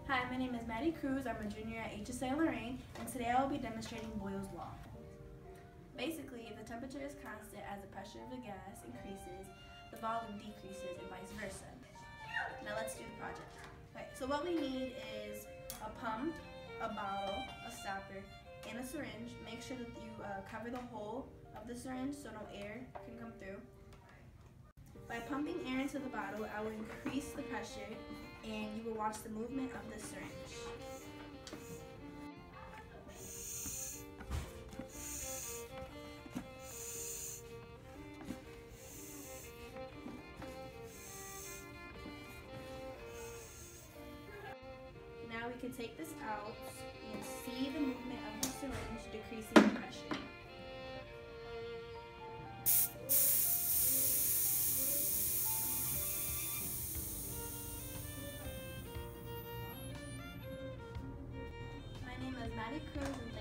Hi, my name is Maddie Cruz. I'm a junior at HSA Lorraine, and today I will be demonstrating Boyle's Law. Basically, if the temperature is constant as the pressure of the gas increases, the volume decreases and vice versa. Now let's do the project. Okay, so what we need is a pump, a bottle, a stopper, and a syringe. Make sure that you cover the hole of the syringe so no air can come through. By pumping air into the bottle, I will increase the pressure and you will watch the movement of the syringe. Now we can take this out and see the movement of the syringe decreasing the pressure. My name is Maddie Cruz.